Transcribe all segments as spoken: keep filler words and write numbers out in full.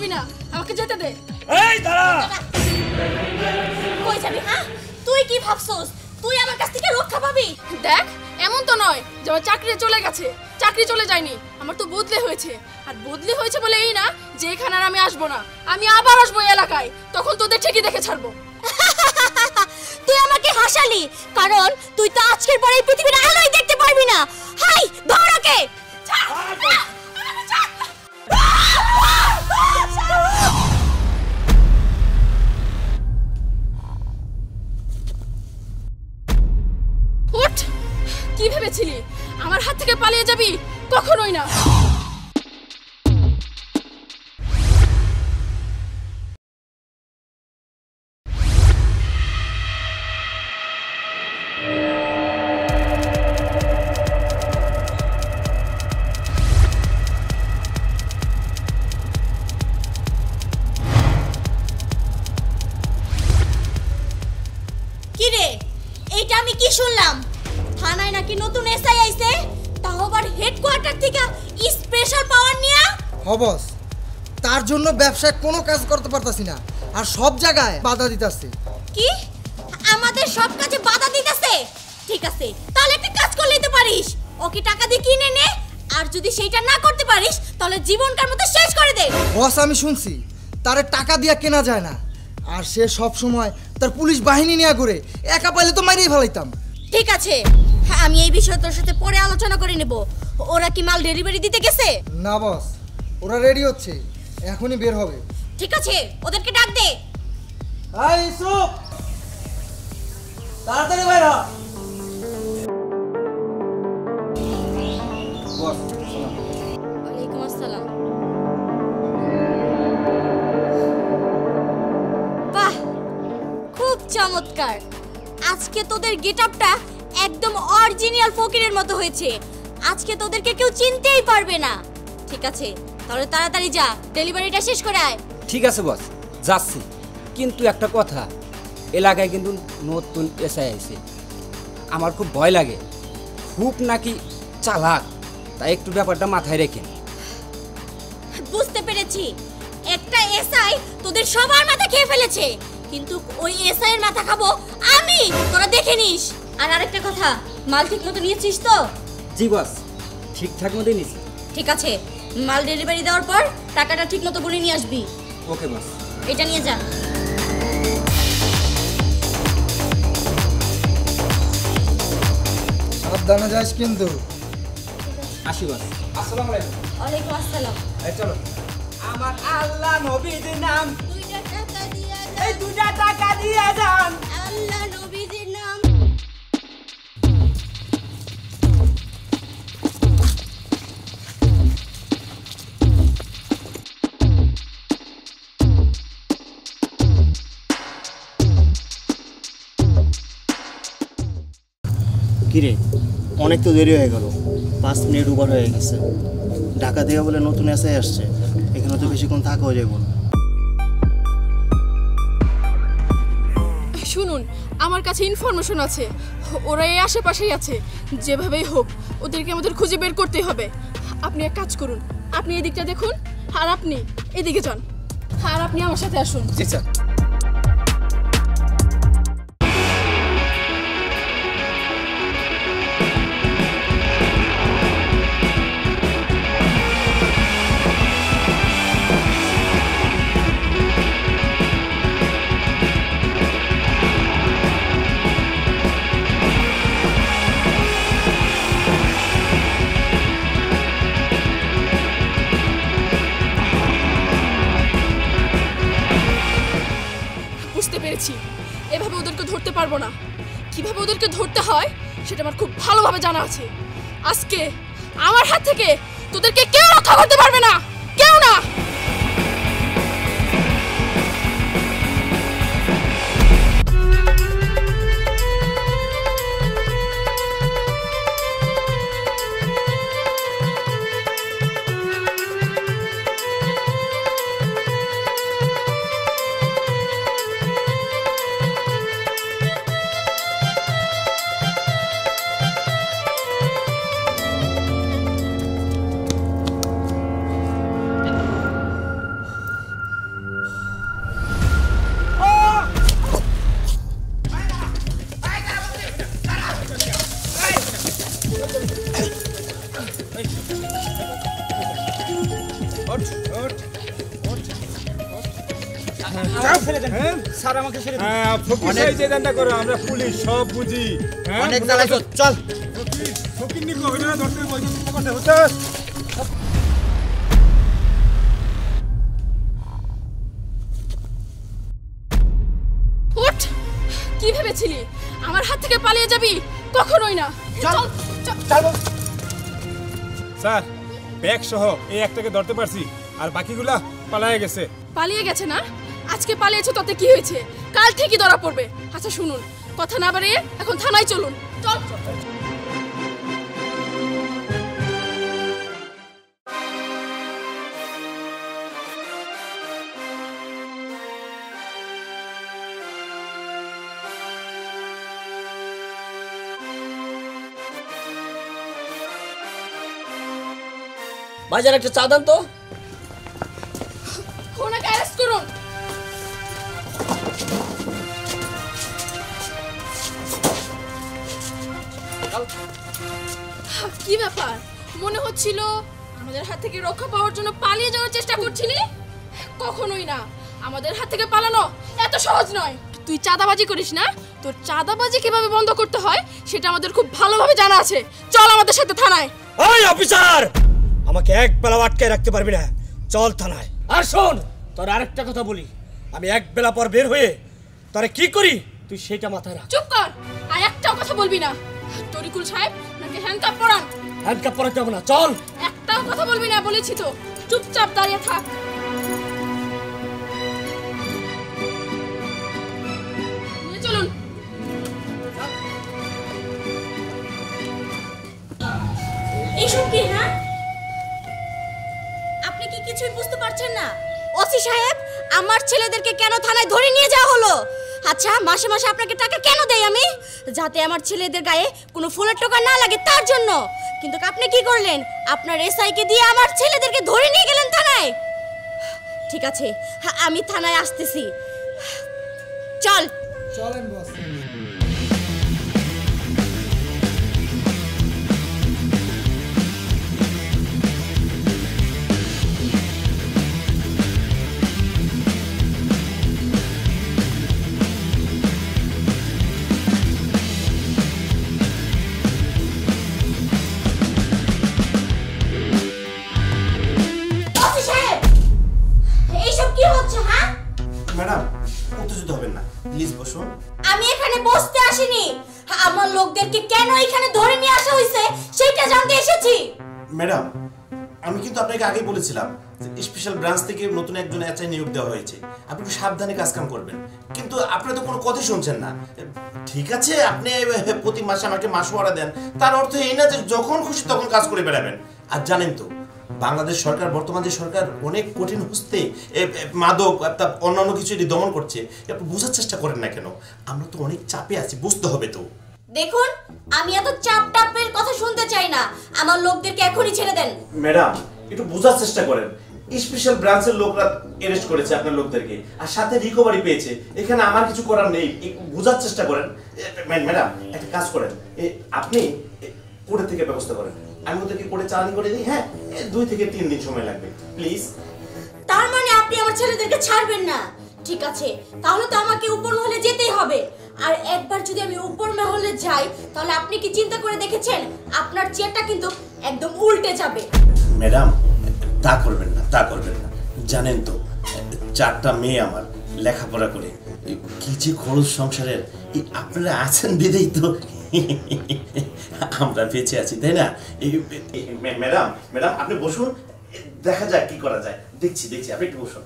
করবি না, আমাকে যেতে দে। এই দাঁড়া। কই যাবি? হ্যাঁ, তুই কি ভাবছস তুই আমার কাছ থেকে রক্ষা পাবি? দেখ, এমন তো নয় যে আমার চাকরি চলে গেছে। চাকরি চলে যায়নি, আমার তো বদলে হয়েছে। আর বদলে হয়েছে বলে এই না যে এখানে আর আমি আসবো না। আমি আবার আসবো এই এলাকায়, তখন তোদের ঠিকই দেখে ছাড়বো। তুই আমাকে হাসালি, কারণ তুই তো আজকের পরে এই পৃথিবীর আলোই দেখতে পারবি না। হাই, ধর ওকে। উঠ! কি ভেবেছিলি আমার হাত থেকে পালিয়ে যাবি? কখনোই না। কি রে, এইটা আমি কি শুনলাম? থানায় নাকি নতুন এসআই আইছে, তাও আবার হেডকোয়ার্টার থেকে স্পেশাল পাওয়ার নিয়া। হবস, তার জন্য ব্যবসায় কোনো কাজ করতে পারতাছি না, আর সব জায়গায় বাধা দিতেছে। কি আমাদের সব কাজে বাধা দিতেছে? ঠিক আছে, তাহলে একটা কাজ করে নিতে পারিস, ওকে টাকা দিয়ে কিনে নে, আর যদি সেইটা না করতে পারিস তাহলে জীবনকার মতো শেষ করে দে। বস, আমি শুনছি তারে টাকা দিয়া কেনা যায় না, আর সে সব সময় তার পুলিশ বাহিনী নিয়ে ঘুরে, একা পাইলে তো মারিয়ে ফেলাইতাম। ঠিক আছে, হ্যাঁ, আমি এই বিষয়ে তোর সাথে পরে আলোচনা করে নেব। ওরা কি মাল ডেলিভারি দিতে গেছে? না বস, ওরা রেডি হচ্ছে, এখনই বের হবে। ঠিক আছে, ওদেরকে ডাক দে। এই ইসুফ, তাড়াতাড়ি বাইর হ। বস, সালাম। ওয়ালাইকুম আসসালাম। বাহ, খুব চমৎকার। আজকে তোদের গেটআপটা একদম অরিজিনাল ফকিরের মতো হয়েছে। আজকে তোদেরকে কেউ চিনতেই পারবে না। ঠিক আছে, তাহলে তাড়াতাড়ি যা, ডেলিভারিটা শেষ করে আয়। ঠিক আছে বস, যাচ্ছি। কিন্তু একটা কথা, এলাকায় কিন্তু নতুন এসআই আইছে, আমার খুব ভয় লাগে। খুব নাকি চালাক, তাই একটু ব্যাপারটা মাথায় রেখেন। বুঝতে পেরেছি, একটা এসআই তোদের সবার মাথা খেয়ে ফেলেছে, কিন্তু ওই এসআই এর মাথা খাবো আমি, তোরা দেখে নিস। আর আরেকটা কথা, মাল ঠিক মতো নিয়েছিস তো? জি বস, ঠিকঠাক মতো নিছি। ঠিক আছে, মাল ডেলিভারি দেওয়ার পর টাকাটা ঠিক মতো গুনে নিয়ে আসবি। ওকে বস। এটা নিয়ে যা। সাবধানে যাস কিন্তু। আসি বস। আসসালামু আলাইকুম। ওয়ালাইকুম আসসালাম। এই চলো। আমার আল্লাহ নবীর নাম, দুইটা টাকা দিয়া এই দুটা টাকা দিয়ে যান। আল্লাহ নবীজির নাম। কিরে, অনেক তো দেরি হয়ে গেল, পাঁচ মিনিট ওভার হয়ে গেছে। ঢাকা থেকে বলে নতুন এসে আসছে, এখানে তো বেশিক্ষণ থাকাও যাবো না। শুনুন, আমার কাছে ইনফরমেশন আছে, ওরা এই আশেপাশেই আছে। যেভাবেই হোক ওদেরকে আমাদের খুঁজে বের করতেই হবে। আপনি এক কাজ করুন, আপনি এদিকটা দেখুন, আর আপনি এদিকে যান, আর আপনি আমার সাথে আসুন। জি স্যার। এভাবে ওদেরকে ধরতে পারবো না। কিভাবে ওদেরকে ধরতে হয় সেটা আমার খুব ভালোভাবে জানা আছে। আজকে আমার হাত থেকে তোদেরকে কেউ রক্ষা করতে পারবে না, কেউ না। স্যার আমাকে ছেড়ে দিন। হ্যাঁ ফকির সাহেব যে দান্দা করো আমরা পুলিশ সব বুঝি। হ্যাঁ অনেক জ্বালাইছো, চল। ফকির ফকির নিকো হইলো না দশটা বই কথা হচ্ছে। উঠ! কি ভেবেছিলি আমার হাত থেকে পালিয়ে যাবি? কখনোই না। চল। চল চল। স্যার ব্যাগ সহ এই একটাকে ধরতে পারছি আর বাকিগুলা পালায়ে গেছে। পালিয়ে গেছে না? আজকে পালিয়েছো তাতে কি হয়েছে? কাল ঠিকই ধরা পড়বে। আচ্ছা শুনুন, কথা না বাড়িয়ে এখন থানায় চলুন। চল। বাজার একটা চা দেন তো। ওনাকে অ্যারেস্ট করুন। কি ব্যাপার? মনে হচ্ছিল আমাদের হাত থেকে রক্ষা পাওয়ার জন্য পালিয়ে যাওয়ার চেষ্টা করছিলি। কখনোই না, আমাদের হাত থেকে পালানো এত সহজ নয়। তুই চাঁদাবাজি করিস না? তোর চাঁদাবাজি কিভাবে বন্ধ করতে হয় সেটা আমাদের খুব ভালোভাবে জানা আছে। চল আমাদের সাথে থানায়। ওই অফিসার, আমাকে এক বেলা আটকে রাখতে পারবি না, চল থানায়। আর শোন, তোর আরেকটা কথা বলি, আমি এক বেলা পর বের হয়ে তোরে কি করি তুই সেটা মাথায় রাখ। চুপ কর, আর একটাও কথা বলবি না। তরিকুল সাহেব, নাকি হ্যান্ডকাপ পরান। হ্যান্ডকাপ পরাতে হবে না, চল। একটাও কথা বলবি না বলেছি তো। চুপচাপ দাঁড়িয়ে থাক। নিয়ে চলুন। এইসব কি? হ্যাঁ, আপনি কি কিছুই বুঝতে পারছেন না? ওসি সাহেব, আমার ছেলেদেরকে কেন থানায় ধরে নিয়ে যাওয়া হলো? আচ্ছা, মাসে মাসে আপনাকে টাকা কেন দেই আমি? যাতে আমার ছেলেদের গায়ে কোনো ফুলের টোকা না লাগে তার জন্য। কিন্তু আপনি কি করলেন? আপনার এসআই কে দিয়ে আমার ছেলেদেরকে ধরে নিয়ে গেলেন থানায়। ঠিক আছে, হ্যাঁ, আমি থানায় আসতেছি। চল। চলেন বস। ওসি সাহেব, এইসব কি হচ্ছে? হ্যাঁ, ম্যাডাম উত্তেজিত হবেন না, প্লিজ বসুন। আমি এখানে বসতে আসিনি, আমার লোকদেরকে কেন এখানে ধরে নিয়ে আসা হয়েছে সেটা জানতে এসেছি। ম্যাডাম, আমি কিন্তু আপনাকে আগেই বলেছিলাম যে স্পেশাল ব্রাঞ্চ থেকে নতুন একজন এসআই নিয়োগ দেওয়া হয়েছে, আপনি একটু সাবধানে কাজ কাম করবেন। কিন্তু আপনি তো কোনো কথাই শুনছেন না। ঠিক আছে, আপনি প্রতি মাসে আমাকে মাসোয়ারা দেন, তার অর্থ এই না যে যখন খুশি তখন কাজ করে বেড়াবেন। আর জানেন তো, বাংলাদেশ সরকার, বর্তমান যে সরকার অনেক কঠিন হস্তে মাদক অন্যান্য কিছু দমন করছে, আপনি বোঝার চেষ্টা করেন না কেন? আমরা তো অনেক চাপে আছি, বুঝতে হবে তো। দেখুন, আমি এত চাপ টাপের কথা শুনতে চাই না, আমার লোকদেরকে এখনই ছেড়ে দেন। ম্যাডাম একটু বোঝার চেষ্টা করেন, স্পেশাল ব্রাঞ্চের লোকরা অ্যারেস্ট করেছে আপনার লোকদেরকে আর সাথে রিকভারি পেয়েছে, এখানে আমার কিছু করার নেই, একটু বোঝার চেষ্টা করেন। ম্যাডাম একটা কাজ করেন, আপনি কোর্টের থেকে ব্যবস্থা করেন, আমি ওদেরকে কোর্টে চালানি করে দিই। হ্যাঁ, দুই থেকে তিন দিন সময় লাগবে, প্লিজ। তার মানে আপনি আমার ছেলেদেরকে ছাড়বেন না? ঠিক আছে, তাহলে তো আমাকে উপর মহলে যেতেই হবে। আর একবার যদি আমি উপর মহলে যাই, তাহলে আপনি কি চিন্তা করে দেখেছেন আপনার চেয়ারটা কিন্তু একদম উল্টে যাবে। ম্যাডাম তা করবেন না, তা করবেন না। জানেন তো, চারটা মেয়ে আমার লেখাপড়া করে কি যে খরচ সংসারের, আপনারা আছেন বিদেই তো আমরা বেঁচে আছি, তাই না? ম্যাডাম ম্যাডাম আপনি বসুন, দেখা যাক কি করা যায়। দেখছি দেখছি আপনি একটু বসুন।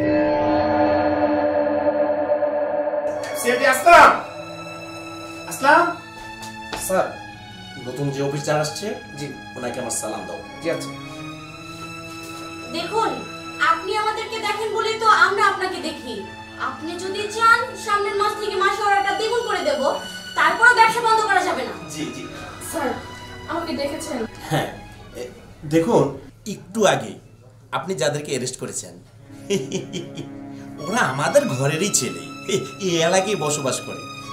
আসসালাম আসসালাম স্যার, নতুন যে অফিসার আসছে, জি ওনাকে আমার সালাম দাও। জি আচ্ছা। দেখুন, আপনি আমাদেরকে দেখেন বলেই তো আমরা আপনাকে দেখি। আপনি যদি চান সামনের মাস থেকে মাসওয়ারাটা দ্বিগুণ করে দেব, তারপরও ব্যবসা বন্ধ করা যাবে না। জি জি স্যার, আমাকে দেখেছেন? হ্যাঁ, দেখুন একটু আগে আপনি যাদেরকে অ্যারেস্ট করেছেন ওরা আমাদের ঘরেরই ছেলে, এই এলাকায় বসবাস করে।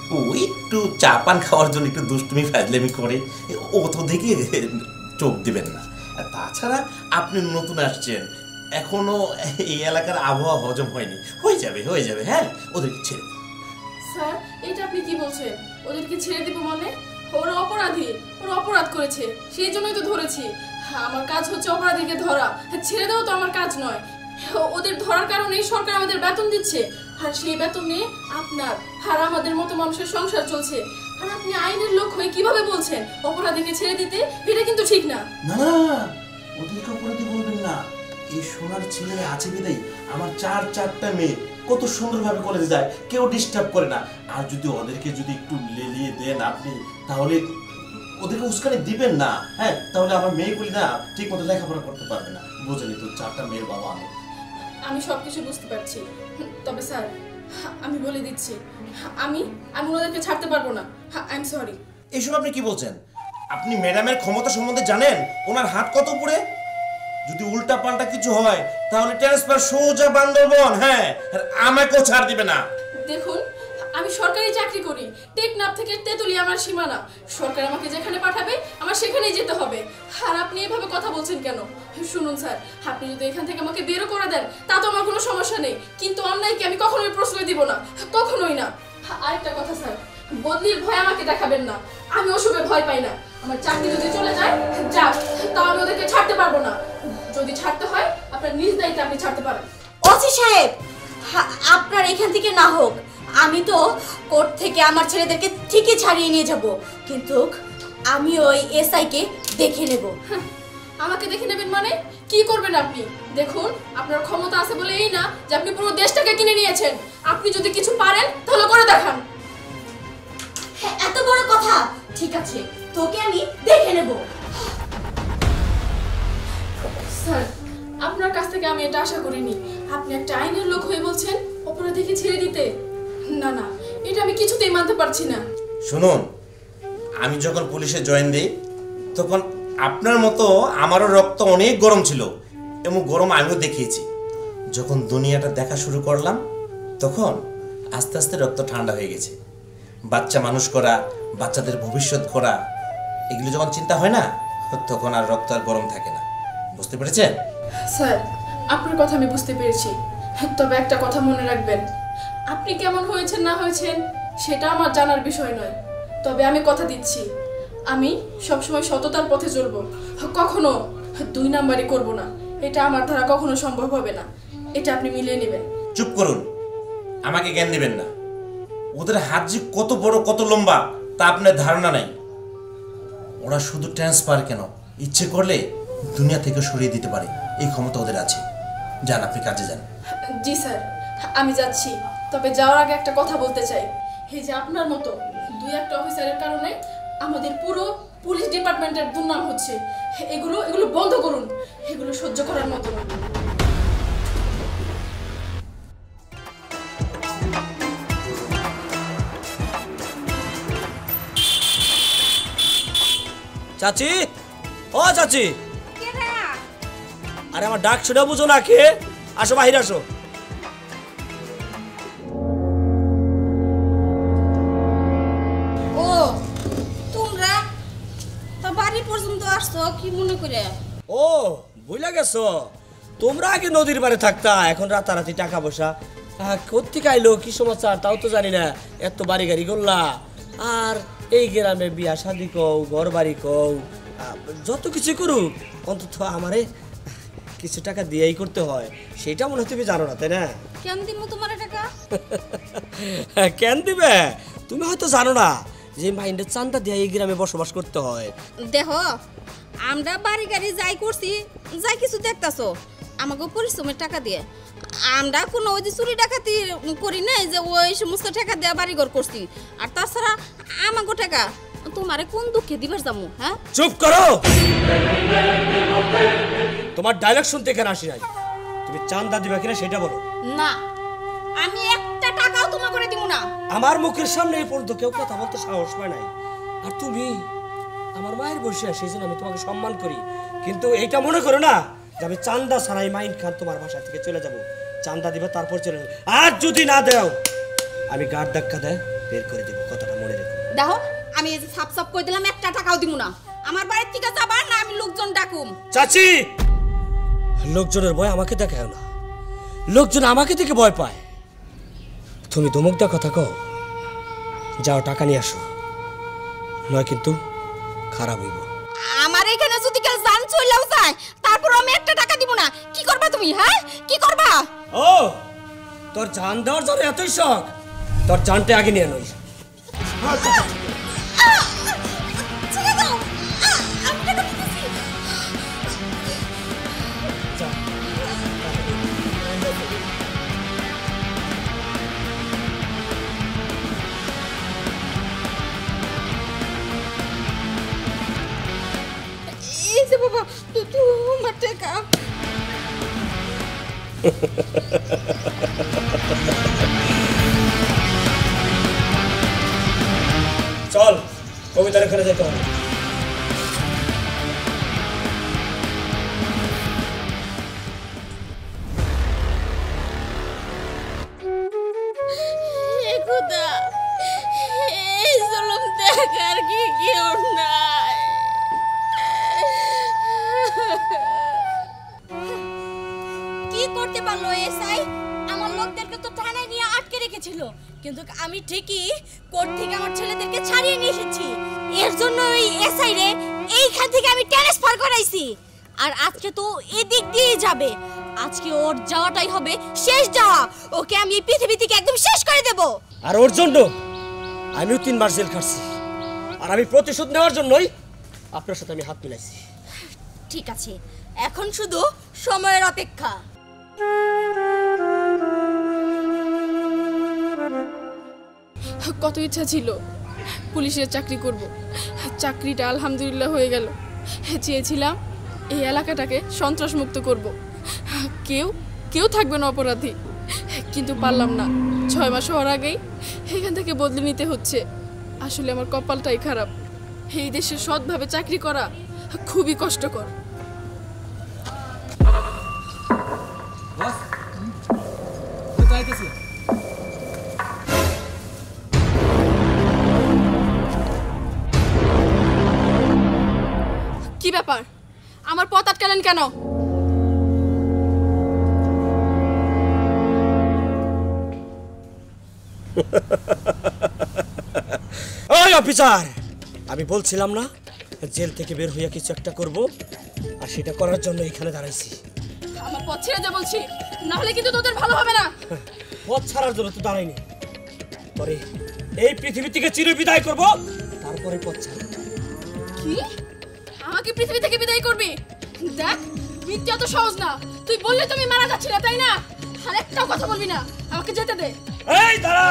ওই একটু চা পান খাওয়ার জন্য একটু দুষ্টুমি ফাজলামি করে, ও তো দেখে চোখ দিবেন না। আর তাছাড়া আপনি নতুন আসছেন, এখনো এই এলাকার আবহাওয়া হজম হয়নি, হয়ে যাবে হয়ে যাবে। হ্যাঁ, ওদেরকে ছেড়ে দিন। স্যার এটা আপনি কি বলছেন? ওদেরকে ছেড়ে দিব মানে? ওরা অপরাধী, ওরা অপরাধ করেছে, সেই জন্যই তো ধরেছি। আমার কাজ হচ্ছে অপরাধীকে ধরা, ছেড়ে দেওয়া তো আমার কাজ নয়। ওদের ধরার কারণেই সরকার আমাদের বেতন দিচ্ছে, আর সেই বেতন নিয়ে আপনার আর আমাদের মতো মানুষের সংসার চলছে। আর আপনি আইনের লোক হয়ে কিভাবে বলছেন অপরাধীকে ছেড়ে দিতে? এটা কিন্তু ঠিক না। না না, ওদেরকে অপরাধী বলবেন না। এই সোনার ছেলে আছে বিদায় আমার চার চারটা মেয়ে কত সুন্দরভাবে কলেজে যায়, কেউ ডিস্টার্ব করে না। আর যদি ওদেরকে যদি একটু লেলিয়ে দেন আপনি, তাহলে ওদেরকে উস্কানি দিবেন না। হ্যাঁ, তাহলে আমার মেয়েগুলি না ঠিক মতো লেখাপড়া করতে পারবে না। বুঝলি তো, চারটা মেয়ের বাবা আমি। আমি সবকিছু বুঝতে পারছি, তবে স্যার আমি বলে দিচ্ছি, আমি আমি ওদেরকে ছাড়তে পারবো না। I am sorry. এইসব আপনি কি বলছেন? আপনি ম্যাডামের ক্ষমতা সম্বন্ধে জানেন? ওনার হাত কত উপরে? যদি উল্টা পাল্টা কিছু হয় তাহলে ট্রান্সফার সোজা বান্দরবন। হ্যাঁ, আর আমাকেও ছাড় দিবে না। দেখুন, আমি সরকারি চাকরি করি, টেকনাফ থেকে তেতুলিয়া আমার সীমানা। সরকার আমাকে যেখানে পাঠাবে আমার সেখানেই যেতে হবে। আর আপনি এভাবে কথা বলছেন কেন? শুনুন স্যার, আপনি যদি এখান থেকে আমাকে বেরো করে দেন তা তো আমার কোনো সমস্যা নেই, কিন্তু অন্যায়কে আমি কখনোই প্রশ্রয় দিব না, কখনোই না। আরেকটা কথা স্যার, বদলির ভয় আমাকে দেখাবেন না। আমি অসুখে ভয় পাই না। আমার চাকরি যদি চলে যায় যাক, তাও আমি ওদেরকে ছাড়তে পারবো না। যদি ছাড়তে হয় আপনার নিজ দায়িত্বে আপনি ছাড়তে পারেন। ওসি সাহেব, আপনার এখান থেকে না হোক, আমি তো কোর্ট থেকে আমার ছেলেদেরকে ঠিকই ছাড়িয়ে নিয়ে যাব, কিন্তু আমি ওই এসআই কে দেখে নেব। আমাকে দেখে নেবেন মানে? কি করবেন আপনি? দেখুন, আপনার ক্ষমতা আছে বলে এই না যে আপনি পুরো দেশটাকে কিনে নিয়েছেন। আপনি যদি কিছু পারেন তাহলে করে দেখান। এত বড় কথা? ঠিক আছে, তোকে আমি দেখে নেব। স্যার, আপনার কাছ থেকে আমি এটা আশা করিনি। আপনি একটা আইনের লোক হয়ে বলছেন অপরাধীকে ছেড়ে দিতে। না না, এটা আমি কিছুতেই মানতে পারছি না। শুনুন, আমি যখন পুলিশে জয়েন দিই তখন আপনার মতো আমারও রক্ত অনেক গরম ছিল, এবং গরম আমিও দেখিয়েছি। যখন দুনিয়াটা দেখা শুরু করলাম তখন আস্তে আস্তে রক্ত ঠান্ডা হয়ে গেছে। বাচ্চা মানুষ করা, বাচ্চাদের ভবিষ্যৎ করা, এগুলো যখন চিন্তা হয় না তখন আর রক্ত আর গরম থাকে না। বুঝতে পেরেছেন? স্যার, আপনার কথা আমি বুঝতে পেরেছি, তবে একটা কথা মনে রাখবেন, আপনি কেমন হয়েছেন না হয়েছেন সেটা আমার জানার বিষয় নয়। তবে আমি কথা দিচ্ছি, আমি সবসময় সততার পথে চলবো, কখনো দুই নাম্বারই করব না। এটা আমার দ্বারা কখনো সম্ভব হবে না, এটা আপনি মিলিয়ে নেবেন। চুপ করুন, আমাকে জ্ঞান দিবেন না। ওদের হাত যে কত বড় কত লম্বা তা আপনার ধারণা নাই। ওরা শুধু ট্রান্সফার কেন, ইচ্ছে করলে দুনিয়া থেকে সরিয়ে দিতে পারে, এই ক্ষমতা ওদের আছে। যান, আপনি কাজে যান। জি স্যার, আমি যাচ্ছি। তবে যাওয়ার আগে একটা কথা বলতে চাই, এই যে আপনার মতো দুই একটা অফিসারের কারণে আমাদের পুরো পুলিশ ডিপার্টমেন্টের দুর্নাম হচ্ছে, এগুলো এগুলো বন্ধ করুন। এগুলো সহ্য করার মতো না। চাচি, ও চাচি, আরে আমার ডাক শুনে বুঝো না কে? আসো, বাহির আসো। ও তোমরা তা বাড়ি পর্যন্ত আসছো কি মনে করে? ও বুঝলা গেছো, তোমরা আগে নদীর পাড়ে থাকতা, এখন রাতারাতি টাকা পয়সা কোত্থেকে আইলো কি সমাচার তাও তো জানি না। এত বাড়ি গাড়ি করলা, আর এই গ্রামে বিয়া শাদি কও, ঘর বাড়ি কও, যত কিছু করুক অন্তত আমারে কিছু টাকা দিয়েই করতে হয়, সেটা মনে হয় তুমি জানো না, তাই না? কেন দিব তোমার টাকা? কেন দিবে? তুমি হয়তো জানো না যে মাইন্ডের চান্দা দিয়ে এই গ্রামে বসবাস করতে হয়। দেখো, আমরা বাড়ি গাড়ি যাই করছি, যাই কিছু দেখতাছো আমাকে পরিশ্রমের টাকা দিয়ে। আমরা কোনো ওই যে চুরি ডাকাতি করি নাই যে ওই সমস্ত টাকা দেওয়া বাড়িঘর করছি। আর তাছাড়া আমাকে টাকা তোমারে কোন দুঃখে দিবার যাবো? হ্যাঁ, চুপ করো, তোমার ডায়লগ শুনতে কেন আসি নাই? তুমি চান্দা দিবা কিনা সেটা বলো। না, আমি একটা টাকাও তোমাকে করে দিব না। আমার মুখের সামনে এই পর্যন্ত কেউ কথা বলতে সাহস পায় নাই, আর তুমি আমার মায়ের বসে, সেই জন্য আমি তোমাকে সম্মান করি। কিন্তু এইটা মনে করো না যে আমি চান্দা ছাড়াই মাইন খান তোমার বাসা থেকে চলে যাব। চান্দা দিবা তারপর চলে যাবো, আর যদি না দেও আমি গাড় ধাক্কা দেয় বের করে দেবো। কথা দেখো আমি এই যে সাপ সাপ করে দিলাম, একটা টাকাও দিব না। আমার বাড়ির থেকে যাবা না আমি লোকজন ডাকুম। চাচি, লোকজনের ভয় আমাকে দেখায় না, লোকজন আমাকে দেখে ভয় পায়। তুমি ধমক দেওয়ার কথা কও, যাও টাকা নিয়ে আসো, নয় কিন্তু খারাপ হইব। আমার এখানে যদি কেউ জান চলেও যায় তারপর আমি একটা টাকা দিব না। কি করবা তুমি? হ্যাঁ কি করবা? ও তোর জান দেওয়ার জন্য এতই শখ, তোর জানটা আগে নিয়ে নই। ছেড়ে দাও, আমি টাকা দিতেছি। এই যে বাবা, তুই তোমার টাকা। চল কবিতার এখানে যেতে হবে। খোদা, এই জুলুম দেখার কি কেউ নাই। কি করতে পারলো এসআই? আমার লোকদেরকে তো থানায় নিয়ে আটকে রেখেছিল, কিন্তু আমি ঠিকই কোর্ট থেকে আমার ছেলেদেরকে ছাড়িয়ে নিয়ে এসেছি। এর জন্য ওই এসআই রে এইখান থেকে আমি ট্রান্সফার করাইছি। আর আজকে তো এদিক দিয়ে যাবে, আজকে ওর যাওয়াটাই হবে শেষ যাওয়া। ওকে আমি এই পৃথিবী থেকে একদম শেষ করে দেব। আর ওর জন্য আমিও তিন মাস জেল খাটছি, আর আমি প্রতিশোধ নেওয়ার জন্যই আপনার সাথে আমি হাত মিলাইছি। ঠিক আছে, এখন শুধু সময়ের অপেক্ষা। কত ইচ্ছা ছিল পুলিশের চাকরি করব, চাকরিটা আলহামদুলিল্লাহ হয়ে গেল। চেয়েছিলাম এই এলাকাটাকে সন্ত্রাসমুক্ত করব, কেউ কেউ থাকবে না অপরাধী, কিন্তু পারলাম না। ছয় মাস হওয়ার আগেই এখান থেকে বদলে নিতে হচ্ছে। আসলে আমার কপালটাই খারাপ। এই দেশে সৎভাবে চাকরি করা খুবই কষ্টকর। কি ব্যাপার, আমার পথ আটকালেন কেন? ওই অফিসার, আমি বলছিলাম না জেল থেকে বের হইয়া কিছু একটা করব, আর সেটা করার জন্য এখানে দাঁড়াইছি। আমার পথ ছেড়ে দে বলছি, না হলে কিন্তু তোদের ভালো হবে না। পথ ছাড়ার জন্য তো দাঁড়াইনি, পরে এই পৃথিবী থেকে চির বিদায় করব, তারপরে পথ ছাড়ব। কি? আমাকে পৃথিবী থেকে বিদায় করবি? দেখ, মৃত্যু এত সহজ না। তুই বললে তুমি মারা যাচ্ছি না, তাই না? আর একটাও কথা বলবি না, আমাকে যেতে দে। এই দাঁড়া!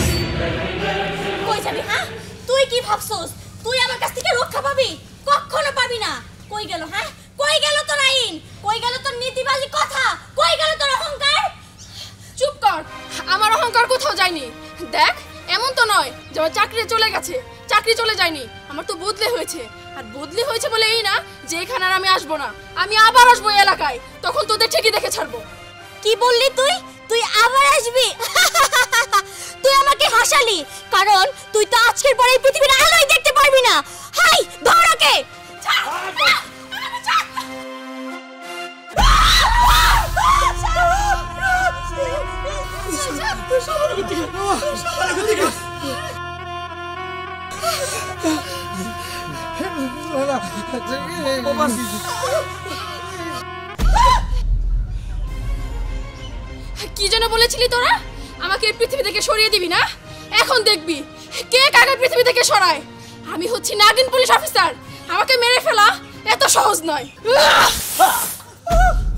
কই যাবি? হ্যাঁ, তুই কি ভাবছস তুই আমার কাছ থেকে রক্ষা পাবি? কখনো পাবি না। কই গেল? হ্যাঁ, কই গেল তোর আইন? কই গেল তোর নীতিবাজি কথা? কই গেল তোর অহংকার? চুপ কর, আমার অহংকার কোথাও যায়নি। দেখ, এমন তো নয় যে আমার চাকরি চলে গেছে। চাকরি চলে যায়নি, আমার তো বদলে হয়েছে। আর বদলে হয়েছে বলে এই না যে এখানে আর আমি আসবো না। আমি আবার আসবো এই এলাকায়, তখন তোদের ঠিকই দেখে ছাড়বো। কি বললি তুই? তুই আবার আসবি? তুই আমাকে হাসালি, কারণ তুই তো আজকের পরে এই পৃথিবীর আলোই দেখতে পারবি না। হাই, ধর ওকে! কি যেন বলেছিলি তোরা? আমাকে এই পৃথিবী থেকে সরিয়ে দিবি না? এখন দেখবি কে কাকে পৃথিবী থেকে সরায়। আমি হচ্ছি নাগিন পুলিশ অফিসার, আমাকে মেরে ফেলা এত সহজ নয়।